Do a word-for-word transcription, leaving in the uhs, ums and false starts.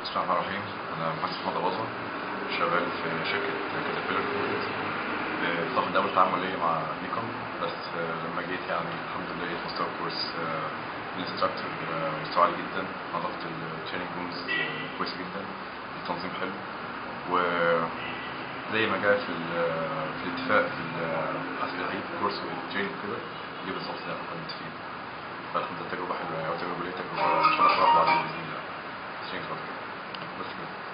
بسم الله الرحمن الرحيم. انا مهندس محمد اباظه، شغال في شركه كاتربيلر. باخد اول تعامل ليا مع نيكون، بس لما جيت يعني الحمد لله لقيت مستوى الكورس الانستراكتور مستوى عالي جدا، نظافه التريننج رومز كويسه جدا، التنظيم حلو، و زي ما جاء في في الاتفاق في حسب العيد الكورس والتريننج كده دي بالظبط زي ما كنا متفقين. فالحمد لله تجربه حلوه، او تجربه ليا تجربه ان شاء الله نشرح بعضين باذن الله. بس كده.